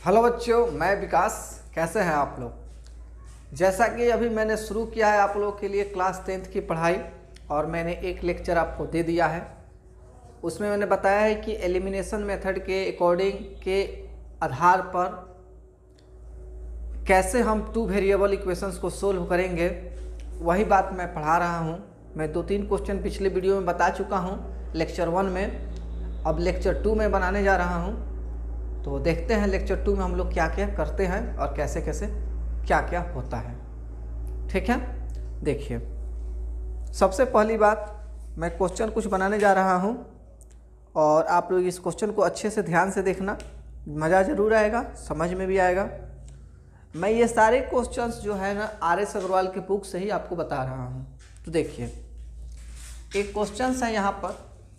Hello बच्चों, मैं विकास। कैसे हैं आप लोग। जैसा कि अभी मैंने शुरू किया है आप लोगों के लिए क्लास 10th की पढ़ाई, और मैंने एक लेक्चर आपको दे दिया है। उसमें मैंने बताया है कि एलिमिनेशन मेथड के अकॉर्डिंग के आधार पर कैसे हम टू वेरिएबल इक्वेशंस को सोल्व करेंगे, वही बात मैं पढ़ा रहा हूँ। मैं 2-3 क्वेश्चन पिछले वीडियो में बता चुका हूँ लेक्चर 1 में। अब लेक्चर 2 में बनाने जा रहा हूँ। तो देखते हैं लेक्चर 2 में हम लोग क्या क्या करते हैं और कैसे कैसे क्या क्या होता है। ठीक है, देखिए सबसे पहली बात, मैं क्वेश्चन कुछ बनाने जा रहा हूं और आप लोग इस क्वेश्चन को अच्छे से ध्यान से देखना, मज़ा ज़रूर आएगा, समझ में भी आएगा। मैं ये सारे क्वेश्चंस जो है ना RS अग्रवाल के बुक से ही आपको बता रहा हूं। तो देखिए एक क्वेश्चन है यहाँ पर,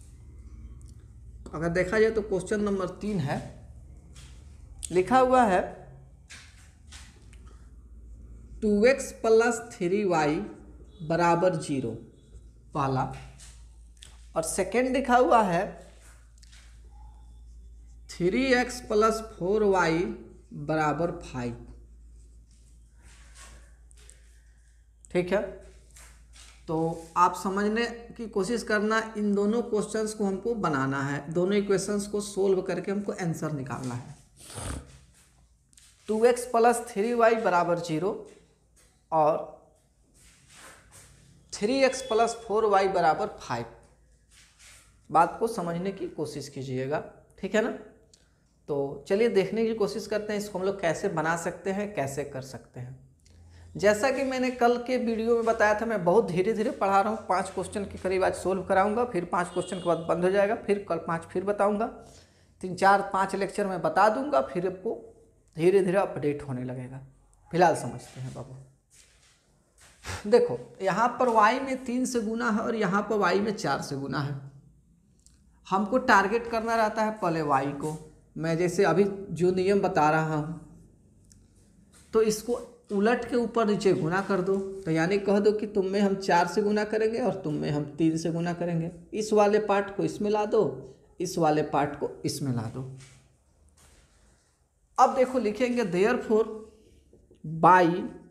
अगर देखा जाए तो क्वेश्चन नंबर 3 है। लिखा हुआ है 2x + 3y = 0 पहला, और सेकेंड लिखा हुआ है 3x + 4y = 5। ठीक है, तो आप समझने की कोशिश करना, इन दोनों क्वेश्चंस को हमको बनाना है, दोनों इक्वेशंस को सोल्व करके हमको आंसर निकालना है। 2x + 3y = 0 और 3x + 4y = 5। बात को समझने की कोशिश कीजिएगा, ठीक है ना। तो चलिए देखने की कोशिश करते हैं इसको हम लोग कैसे बना सकते हैं, कैसे कर सकते हैं। जैसा कि मैंने कल के वीडियो में बताया था, मैं बहुत धीरे धीरे पढ़ा रहा हूँ। 5 क्वेश्चन के करीब आज सोल्व कराऊंगा, फिर 5 क्वेश्चन के बाद बंद हो जाएगा, फिर कल 5 फिर बताऊंगा, 3-4-5 लेक्चर में बता दूंगा, फिर आपको धीरे धीरे अपडेट होने लगेगा। फिलहाल समझते हैं बाबू। देखो यहाँ पर y में 3 से गुना है और यहाँ पर y में 4 से गुना है। हमको टारगेट करना रहता है पहले y को। मैं जैसे अभी जो नियम बता रहा हूँ, तो इसको उलट के ऊपर नीचे गुना कर दो। तो यानी कह दो कि तुम में हम 4 से गुना करेंगे और तुम में हम 3 से गुना करेंगे। इस वाले पार्ट को इसमें ला दो, इस वाले पार्ट को इसमें ला दो। अब देखो लिखेंगे देयरफॉर बाई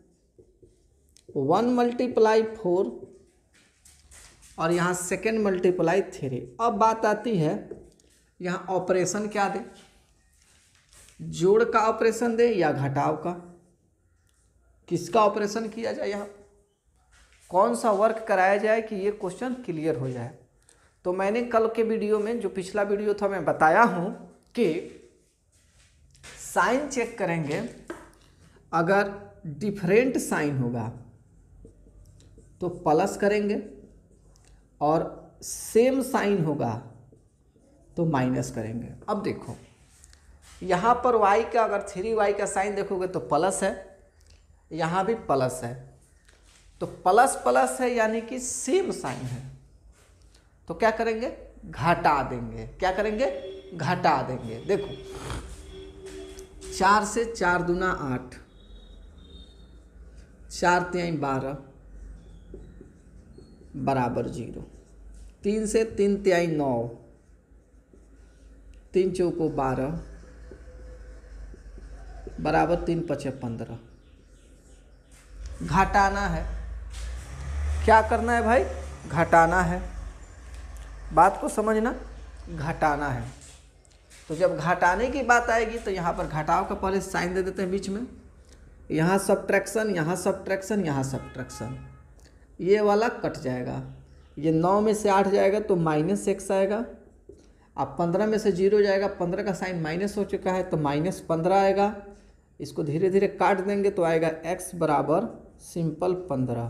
1 × 4 और यहाँ सेकेंड × 3। अब बात आती है यहाँ ऑपरेशन क्या दे, जोड़ का ऑपरेशन दे या घटाव का, किसका ऑपरेशन किया जाए, यहाँ कौन सा वर्क कराया जाए कि ये क्वेश्चन क्लियर हो जाए। तो मैंने कल के वीडियो में, जो पिछला वीडियो था, मैं बताया हूँ कि साइन चेक करेंगे। अगर डिफरेंट साइन होगा तो प्लस करेंगे और सेम साइन होगा तो माइनस करेंगे। अब देखो यहाँ पर y का, अगर 3y का साइन देखोगे तो प्लस है, यहाँ भी प्लस है, तो प्लस प्लस है यानी कि सेम साइन है। तो क्या करेंगे, घटा देंगे। क्या करेंगे, घटा देंगे। देखो 4 से 4 दूना 8, 4 तिहाई 12 = 0। 3 से 3 तिहाई 9, 3 चौको 12 = 3 पचे 15। घटाना है। क्या करना है भाई, घटाना है। बात को समझना, घटाना है। तो जब घटाने की बात आएगी तो यहाँ पर घटाव का पहले साइन दे देते हैं बीच में, यहाँ सब्ट्रैक्शन, यहाँ सब्ट्रैक्शन, यहाँ सब्ट्रैक्शन, ये वाला कट जाएगा। ये 9 में से 8 जाएगा तो -x आएगा। अब 15 में से 0 जाएगा, 15 का साइन माइनस हो चुका है तो -15 आएगा। इसको धीरे धीरे काट देंगे तो आएगा x = सिंपल 15,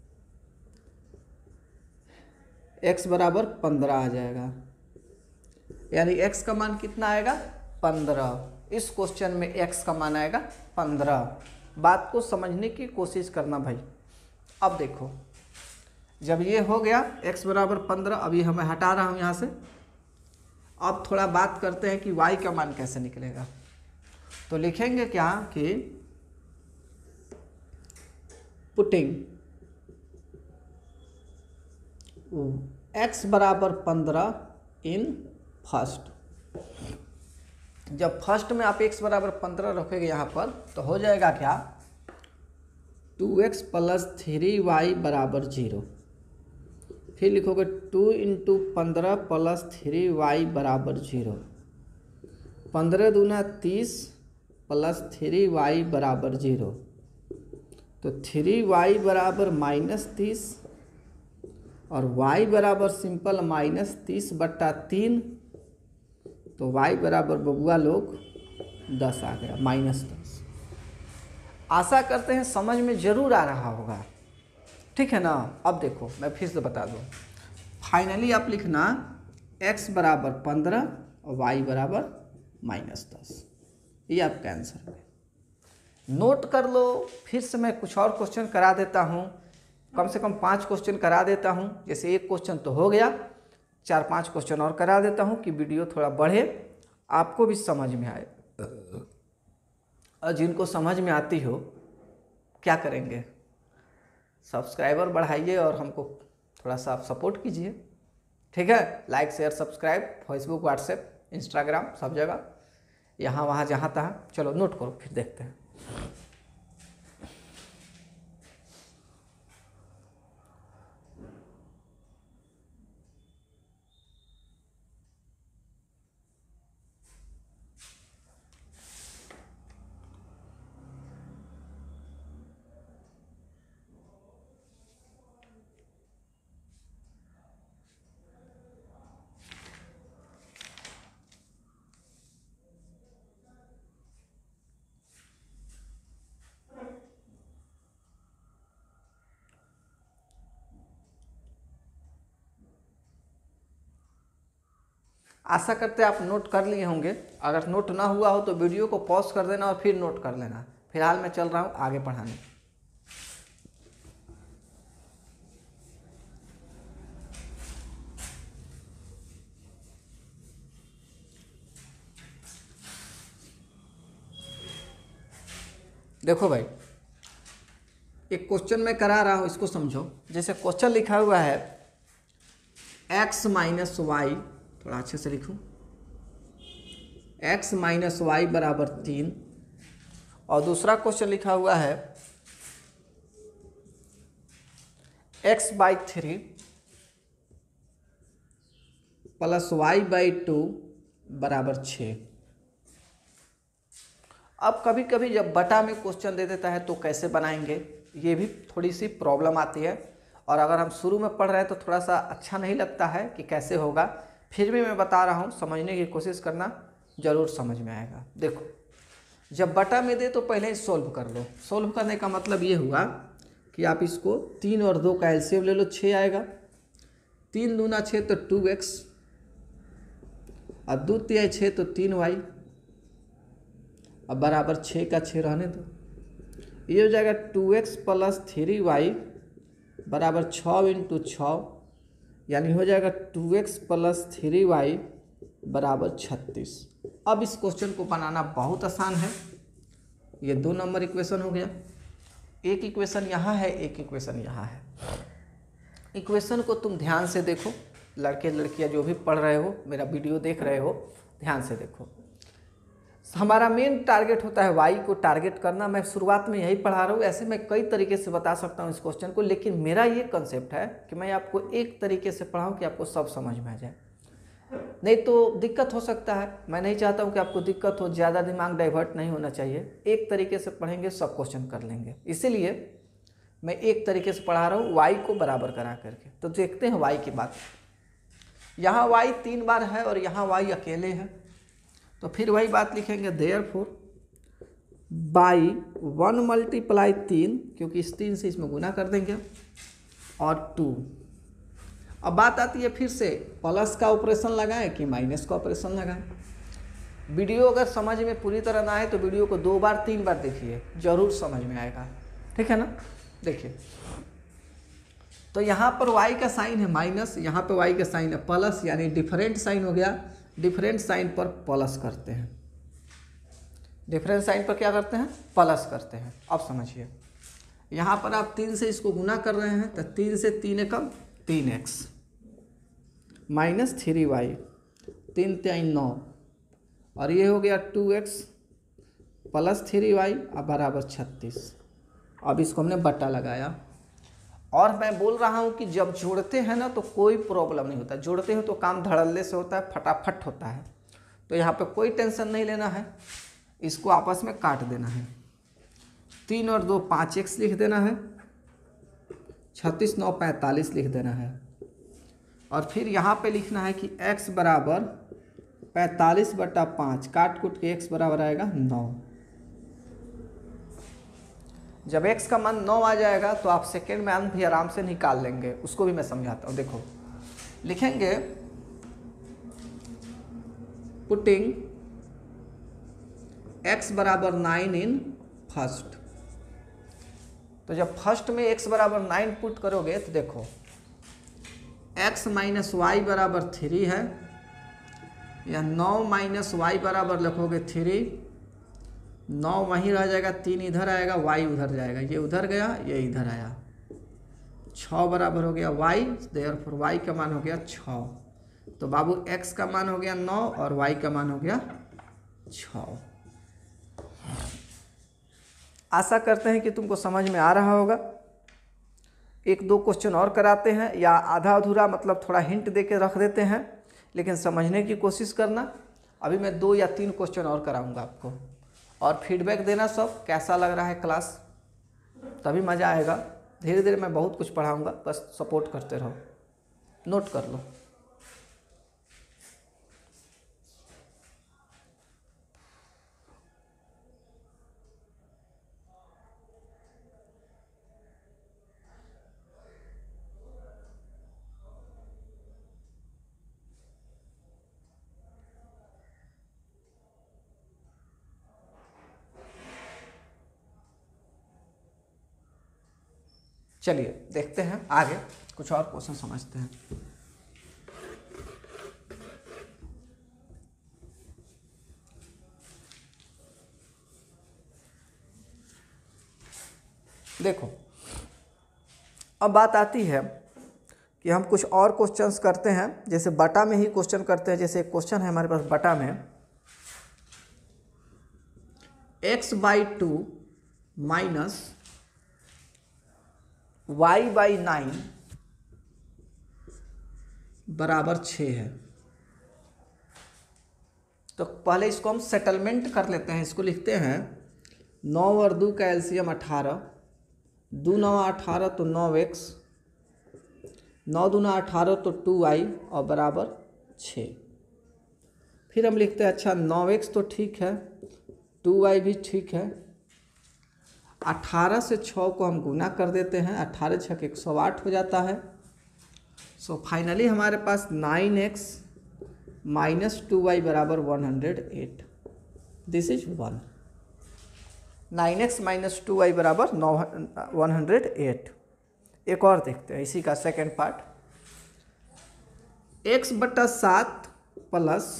x = 15 आ जाएगा। यानी x का मान कितना आएगा, 15। इस क्वेश्चन में x का मान आएगा 15। बात को समझने की कोशिश करना भाई। अब देखो जब ये हो गया x = 15, अभी हमें हटा रहा हूँ यहाँ से। अब थोड़ा बात करते हैं कि y का मान कैसे निकलेगा। तो लिखेंगे क्या कि पुटिंग x = 15 इन फर्स्ट। जब फर्स्ट में आप x बराबर 15 रखोगे यहाँ पर तो हो जाएगा क्या, 2x प्लस 3y बराबर 0। फिर लिखोगे 2 इंटू 15 प्लस 3y बराबर 0। 15 दूना 30 प्लस 3y बराबर 0। तो 3y बराबर -30 और y बराबर सिंपल -30/3। तो y बराबर बबुआ लोग 10 आ गया, -10। आशा करते हैं समझ में जरूर आ रहा होगा, ठीक है ना। अब देखो मैं फिर से बता दूं, फाइनली आप लिखना x बराबर 15 और y बराबर -10, ये आपका आंसर है। नोट कर लो। फिर से मैं कुछ और क्वेश्चन करा देता हूँ, कम से कम 5 क्वेश्चन करा देता हूँ। जैसे एक क्वेश्चन तो हो गया, 4-5 क्वेश्चन और करा देता हूँ कि वीडियो थोड़ा बढ़े, आपको भी समझ में आए। और जिनको समझ में आती हो क्या करेंगे, सब्सक्राइबर बढ़ाइए और हमको थोड़ा सा आप सपोर्ट कीजिए, ठीक है। Like share subscribe, Facebook WhatsApp Instagram सब जगह, यहाँ वहाँ जहाँ तहाँ। चलो नोट करो, फिर देखते हैं। आशा करते हैं आप नोट कर लिए होंगे। अगर नोट ना हुआ हो तो वीडियो को पॉज कर देना और फिर नोट कर लेना। फिलहाल मैं चल रहा हूँ आगे पढ़ाने। देखो भाई, एक क्वेश्चन मैं करा रहा हूँ, इसको समझो। जैसे क्वेश्चन लिखा हुआ है x माइनस वाई, थोड़ा अच्छे से लिखूं, x माइनस वाई बराबर 3। और दूसरा क्वेश्चन लिखा हुआ है x/3 प्लस y/2 बराबर 6। अब कभी कभी जब बटा में क्वेश्चन दे देता है तो कैसे बनाएंगे, ये भी थोड़ी सी प्रॉब्लम आती है। और अगर हम शुरू में पढ़ रहे हैं तो थोड़ा सा अच्छा नहीं लगता है कि कैसे होगा। फिर भी मैं बता रहा हूँ, समझने की कोशिश करना, ज़रूर समझ में आएगा। देखो, जब बटा में दे तो पहले ही सोल्व कर लो। सोल्व करने का मतलब ये हुआ कि आप इसको 3 और 2 का एलसीएम ले लो, 6 आएगा। 3 दूना 6 तो 2x, और 2 तिहाई 6 तो 3y, अब बराबर 6 का 6 रहने दो। ये हो जाएगा 2x प्लस 3y बराबर 6 इंटू 6, यानी हो जाएगा 2x प्लस 3y बराबर 36। अब इस क्वेश्चन को बनाना बहुत आसान है। ये 2 नंबर इक्वेशन हो गया। एक इक्वेशन यहाँ है, एक इक्वेशन यहाँ है। इक्वेशन को तुम ध्यान से देखो, लड़के लड़कियाँ जो भी पढ़ रहे हो, मेरा वीडियो देख रहे हो, ध्यान से देखो। हमारा मेन टारगेट होता है y को टारगेट करना। मैं शुरुआत में यही पढ़ा रहा हूँ। ऐसे मैं कई तरीके से बता सकता हूँ इस क्वेश्चन को, लेकिन मेरा ये कंसेप्ट है कि मैं आपको एक तरीके से पढ़ाऊँ कि आपको सब समझ में आ जाए, नहीं तो दिक्कत हो सकता है। मैं नहीं चाहता हूँ कि आपको दिक्कत हो, ज़्यादा दिमाग डाइवर्ट नहीं होना चाहिए। एक तरीके से पढ़ेंगे, सब क्वेश्चन कर लेंगे। इसीलिए मैं एक तरीके से पढ़ा रहा हूँ y को बराबर करा करके। तो देखते हैं y की बात। यहाँ y 3 बार है और यहाँ y अकेले है, तो फिर वही बात लिखेंगे, देयरफॉर बाई 1 मल्टीप्लाई 3, क्योंकि इस 3 से इसमें गुना कर देंगे, और 2। अब बात आती है फिर से, प्लस का ऑपरेशन लगाएं कि माइनस का ऑपरेशन लगाएं। वीडियो अगर समझ में पूरी तरह ना आए तो वीडियो को 2 बार 3 बार देखिए, जरूर समझ में आएगा, ठीक है ना। देखिए, तो यहाँ पर y का साइन है माइनस, यहाँ पर y का साइन है प्लस, यानी डिफरेंट साइन हो गया। डिफरेंट साइन पर प्लस करते हैं, डिफरेंट साइन पर क्या करते हैं, प्लस करते हैं। अब समझिए, यहाँ पर आप 3 से इसको गुना कर रहे हैं, तो 3 से 3 कम 3x माइनस 3y, 3 3 9, और ये हो गया 2x प्लस 3y अब बराबर 36। अब इसको हमने बट्टा लगाया। और मैं बोल रहा हूँ कि जब जोड़ते हैं ना तो कोई प्रॉब्लम नहीं होता, जोड़ते हो तो काम धड़ल्ले से होता है, फटाफट होता है। तो यहाँ पे कोई टेंशन नहीं लेना है, इसको आपस में काट देना है। 3 और 2 5x लिख देना है, 36 9 45 लिख देना है। और फिर यहाँ पे लिखना है कि x बराबर 45/5, काट कूट के x बराबर आएगा 9। जब x का मान 9 आ जाएगा तो आप सेकेंड मान भी आराम से निकाल लेंगे, उसको भी मैं समझाता हूँ। देखो लिखेंगे पुटिंग x बराबर 9 इन फर्स्ट। तो जब फर्स्ट में x बराबर 9 पुट करोगे तो देखो x माइनस वाई बराबर 3 है, या 9 माइनस वाई बराबर लिखोगे 3, 9 वहीं रह जाएगा, 3 इधर आएगा, y उधर जाएगा, ये उधर गया ये इधर आया, 6 बराबर हो गया y, देयरफॉर y का मान हो गया 6। तो बाबू x का मान हो गया 9 और y का मान हो गया 6। आशा करते हैं कि तुमको समझ में आ रहा होगा। 1-2 क्वेश्चन और कराते हैं, या आधा अधूरा मतलब थोड़ा हिंट दे के रख देते हैं, लेकिन समझने की कोशिश करना। अभी मैं 2 या 3 क्वेश्चन और कराऊंगा आपको, और फीडबैक देना सब कैसा लग रहा है क्लास, तभी मज़ा आएगा। धीरे धीरे मैं बहुत कुछ पढ़ाऊंगा, बस सपोर्ट करते रहो, नोट कर लो। चलिए देखते हैं आगे, कुछ और क्वेश्चन समझते हैं। देखो अब बात आती है कि हम कुछ और क्वेश्चंस करते हैं, जैसे बटा में ही क्वेश्चन करते हैं। जैसे एक क्वेश्चन है हमारे पास बटा में, x/2 माइनस y/9 बराबर 6 है। तो पहले इसको हम सेटलमेंट कर लेते हैं। इसको लिखते हैं 9 और 2 का एलसीएम 18, 2 9 18 तो 9x, 9 दूना 18 तो 2y और बराबर 6। फिर हम लिखते हैं अच्छा 9x तो ठीक है, 2y भी ठीक है, 18 से 6 को हम गुना कर देते हैं, 18 6 108 हो जाता है। सो फाइनली हमारे पास 9x माइनस 2y बराबर 108। This is 1। 9x minus 2y बराबर 108। एक और देखते हैं इसी का second part, x/7 plus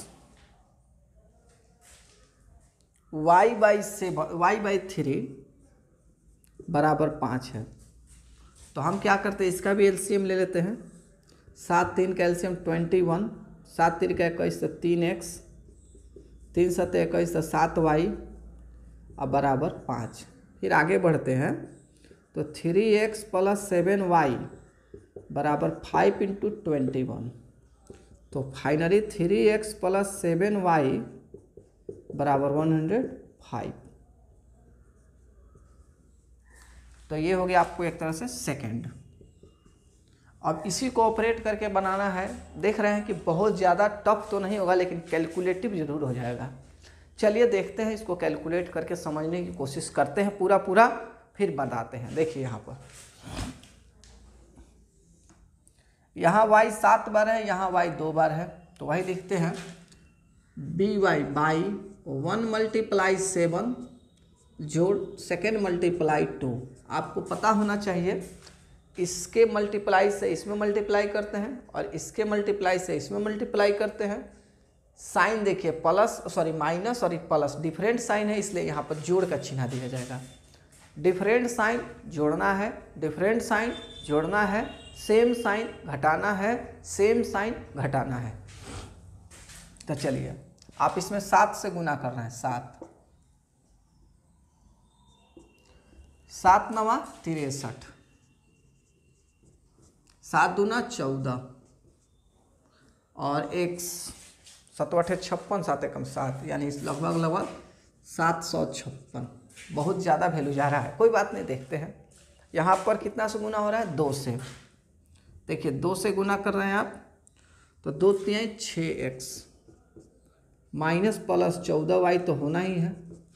y/3 बराबर 5 है। तो हम क्या करते हैं, इसका भी एलसीएम ले लेते हैं। 7 3 का एलसीएम 21, 7 3 का 21 तो 3x, 3 7 21 तो 7y अब बराबर 5। फिर आगे बढ़ते हैं तो 3x प्लस 7y बराबर 5 इंटू 21। तो फाइनली 3x प्लस 7y बराबर 105। तो ये हो गया आपको एक तरह से सेकंड। अब इसी को ऑपरेट करके बनाना है। देख रहे हैं कि बहुत ज़्यादा टफ तो नहीं होगा, लेकिन कैलकुलेटिव ज़रूर हो जाएगा। चलिए देखते हैं, इसको कैलकुलेट करके समझने की कोशिश करते हैं पूरा, फिर बताते हैं। देखिए यहाँ पर, यहाँ y 7 बार है, यहाँ y 2 बार है, तो वही लिखते हैं by बाई 1 मल्टीप्लाई 7 जोड़ सेकेंड मल्टीप्लाई 2। आपको पता होना चाहिए, इसके मल्टीप्लाई से इसमें मल्टीप्लाई करते हैं और इसके मल्टीप्लाई से इसमें मल्टीप्लाई करते हैं। साइन देखिए प्लस सॉरी माइनस और प्लस डिफरेंट साइन है, इसलिए यहाँ पर जोड़ का चिन्ह दिया जाएगा। डिफरेंट साइन जोड़ना है, डिफरेंट साइन जोड़ना है, सेम साइन घटाना है, सेम साइन घटाना है। तो चलिए आप इसमें 7 से गुना कर रहे हैं, 7 7 नवा 63, 7 दूना 14 और 1 7 8 56, 7 एकम 7, यानी लगभग 756। बहुत ज़्यादा वैल्यू जा रहा है, कोई बात नहीं, देखते हैं यहाँ पर कितना से गुना हो रहा है, 2 से। देखिए 2 से गुना कर रहे हैं आप, तो 2 3 6x माइनस प्लस 14y तो होना ही है,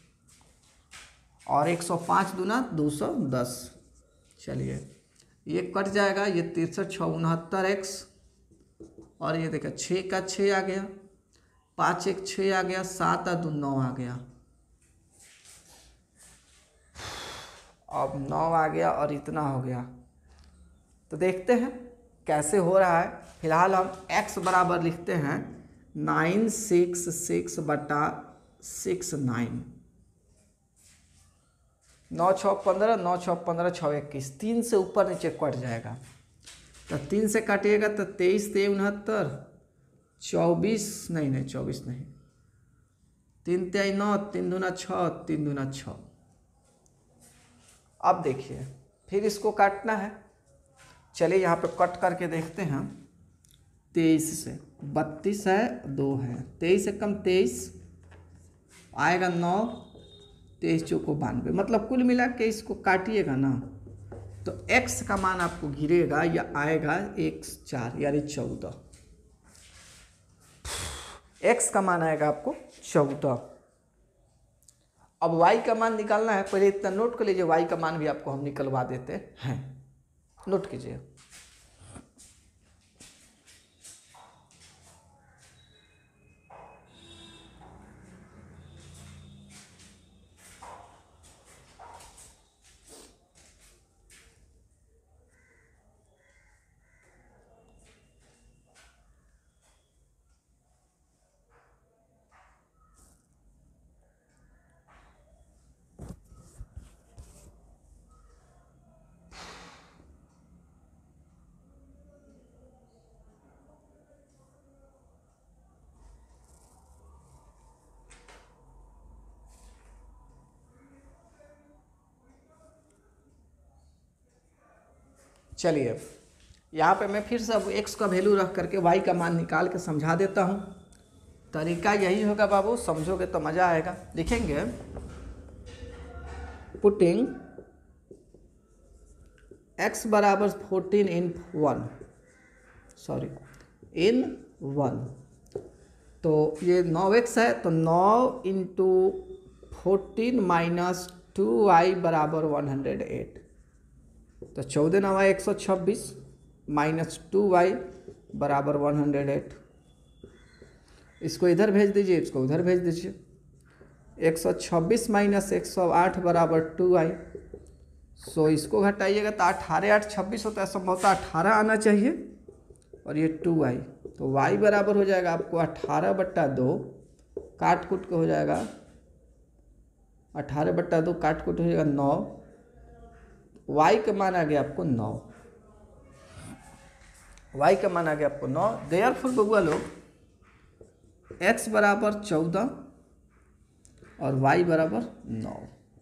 और 105 दूना 210। चलिए ये कट जाएगा, ये 63 6 69x, और ये देखिए 6 का 6 आ गया, 5 1 6 आ गया, 7 2 9 आ गया, अब 9 आ गया और इतना हो गया। तो देखते हैं कैसे हो रहा है। फिलहाल हम x बराबर लिखते हैं 966 बटा 69, 9 6 15, 9 6 15, 6 21, 3 से ऊपर नीचे कट जाएगा, तो 3 से काटिएगा तो 23 3 69, 24 नहीं 24 नहीं, 3 3 9, 3 दूना 6, 3 दूना 6। अब देखिए फिर इसको काटना है, चलिए यहाँ पे कट करके देखते हैं। 23 से 32 है, 2 है, 23 से कम 23 आएगा 9, 23 चौको 92, मतलब कुल मिला के इसको काटिएगा ना तो x का मान आपको गिरेगा या आएगा 1 4 यानी 14, x का मान आएगा आपको 14। अब y का मान निकालना है, पहले इतना नोट कर लीजिए, y का मान भी आपको हम निकलवा देते हैं, नोट कीजिए। चलिए यहाँ पे मैं फिर से अब x का वैल्यू रख करके y का मान निकाल के समझा देता हूँ। तरीका यही होगा बाबू, समझोगे तो मज़ा आएगा। लिखेंगे पुटिंग x बराबर 14 इन 1, सॉरी इन 1, तो ये 9x है, तो 9 इंटू 14 माइनस 2y बराबर 108, तो 14 9 126 माइनस 2y बराबर 108। इसको इधर भेज दीजिए, इसको उधर भेज दीजिए। 126 माइनस 108 बराबर 2y, सो इसको घटाइएगा तो 18 8 26 होता है, संभवतः 18 आना चाहिए, और ये 2y, तो y बराबर हो जाएगा आपको 18/2, काट कूट के हो जाएगा 18/2, काट कूट हो जाएगा 9, y का मान आ गया आपको 9, y का मान आ गया आपको 9। देयरफॉर बबुआ लोग x बराबर 14 और y बराबर 9।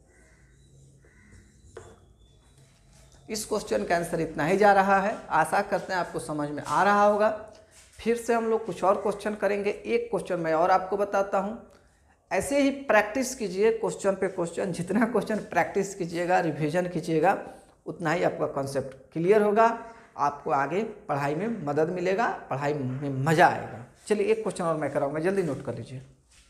इस क्वेश्चन का आंसर इतना ही जा रहा है। आशा करते हैं आपको समझ में आ रहा होगा। फिर से हम लोग कुछ और क्वेश्चन करेंगे। एक क्वेश्चन मैं और आपको बताता हूँ, ऐसे ही प्रैक्टिस कीजिए क्वेश्चन पे क्वेश्चन। जितना क्वेश्चन प्रैक्टिस कीजिएगा, रिवीजन कीजिएगा, उतना ही आपका कॉन्सेप्ट क्लियर होगा, आपको आगे पढ़ाई में मदद मिलेगा, पढ़ाई में मज़ा आएगा। चलिए एक क्वेश्चन और मैं कराऊंगा, जल्दी नोट कर लीजिए।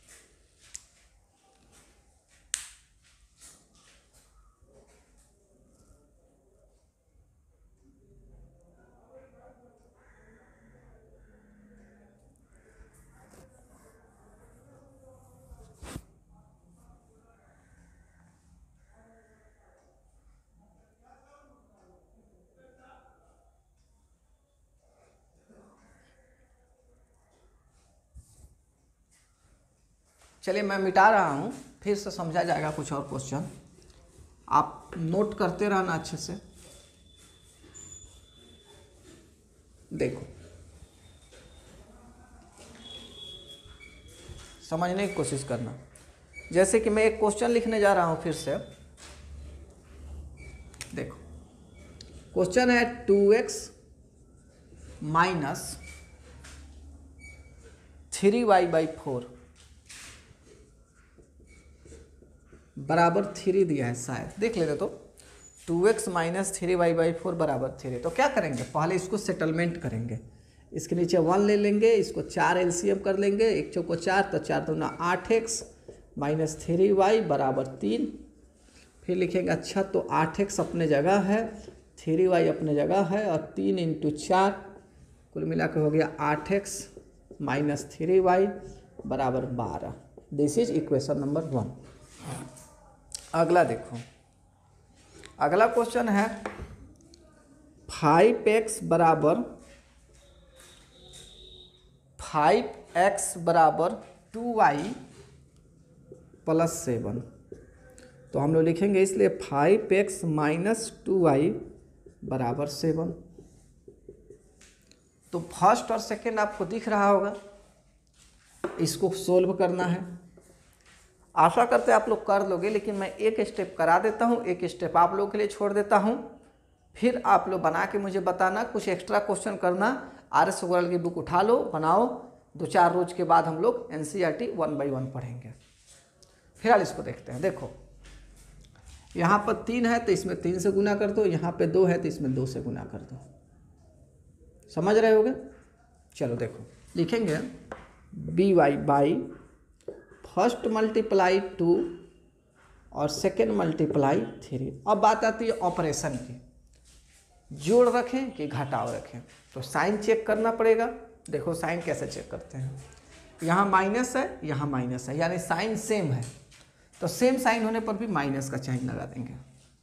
चलिए मैं मिटा रहा हूँ, फिर से समझा जाएगा कुछ और क्वेश्चन। आप नोट करते रहना अच्छे से। देखो समझने की कोशिश करना। जैसे कि मैं एक क्वेश्चन लिखने जा रहा हूँ फिर से, देखो क्वेश्चन है 2x माइनस 3y/4 बराबर 3 दिया है शायद, देख लेते। तो 2x माइनस 3y/4 बराबर 3, तो क्या करेंगे, पहले इसको सेटलमेंट करेंगे। इसके नीचे 1 ले लेंगे, इसको 4 एलसीएम कर लेंगे, 1 चौको 4 तो 4 दूना 8x माइनस 3y बराबर 3। फिर लिखेंगे अच्छा तो 8x अपने जगह है, 3y अपने जगह है, और 3 × 4 कुल मिला के हो गया 8x माइनस 3y बराबर 12। This is equation number 1। अगला देखो, अगला क्वेश्चन है 5x बराबर 2y + 7। तो हम लोग लिखेंगे इसलिए 5x माइनस 2y बराबर 7। तो फर्स्ट और सेकंड आपको दिख रहा होगा, इसको सोल्व करना है। आशा करते हैं आप लोग कर लोगे, लेकिन मैं एक स्टेप करा देता हूँ, एक स्टेप आप लोगों के लिए छोड़ देता हूँ, फिर आप लोग बना के मुझे बताना। कुछ एक्स्ट्रा क्वेश्चन करना, RS अग्रवाल की बुक उठा लो, बनाओ। 2-4 रोज के बाद हम लोग NCERT 1 by 1 पढ़ेंगे। फिलहाल इसको देखते हैं। देखो यहाँ पर 3 है तो इसमें 3 से गुना कर दो, यहाँ पे 2 है तो इसमें 2 से गुना कर दो। समझ रहे होगे? चलो देखो, लिखेंगे by फर्स्ट मल्टीप्लाई 2 और सेकेंड मल्टीप्लाई 3। अब बात आती है ऑपरेशन की, जोड़ रखें कि घटाव रखें। तो साइन चेक करना पड़ेगा। देखो साइन कैसे चेक करते हैं, यहाँ माइनस है, यहाँ माइनस है, यानी साइन सेम है, तो सेम साइन होने पर भी माइनस का साइन लगा देंगे।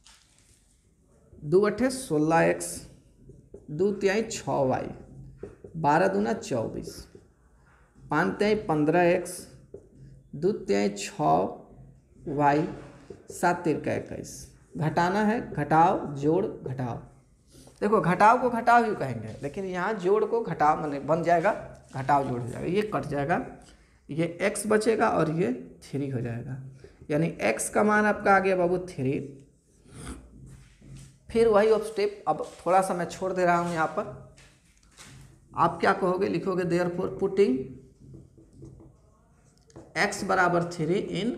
2 × 8 = 16x, 2 × 3 = 6y, 12 दूना 24, 5 × 3 = 15x, 2 × 3 = 6y, 7 × 3 = 21। घटाना है, घटाव जोड़ घटाव। देखो घटाव को घटाव ही कहेंगे, लेकिन यहाँ जोड़ को घटाव माने बन जाएगा, घटाव जोड़ हो जाएगा, ये कट जाएगा, ये x बचेगा और ये 3 हो जाएगा। यानी x का मान आपका आ गया बाबू 3। फिर वही ऑफ स्टेप, अब थोड़ा सा मैं छोड़ दे रहा हूँ यहाँ पर। आप क्या कहोगे, लिखोगे देयरफॉर पुटिंग x बराबर 3 इन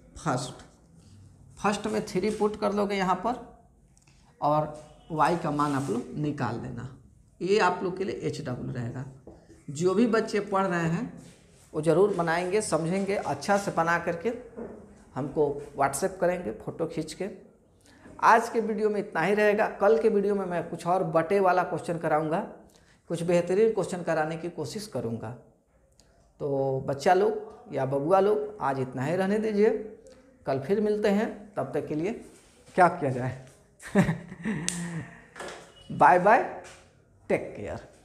फर्स्ट में 3 पुट कर लोगे यहाँ पर, और y का मान आप लोग निकाल देना। ये आप लोग के लिए HW रहेगा। जो भी बच्चे पढ़ रहे हैं वो ज़रूर बनाएंगे, समझेंगे, अच्छा से बना करके हमको व्हाट्सएप करेंगे फ़ोटो खींच के। आज के वीडियो में इतना ही रहेगा। कल के वीडियो में मैं कुछ और बटे वाला क्वेश्चन कराऊंगा, कुछ बेहतरीन क्वेश्चन कराने की कोशिश करूंगा। तो बच्चा लोग या बबुआ लोग आज इतना ही रहने दीजिए, कल फिर मिलते हैं। तब तक के लिए क्या किया जाए बाय बाय, टेक केयर।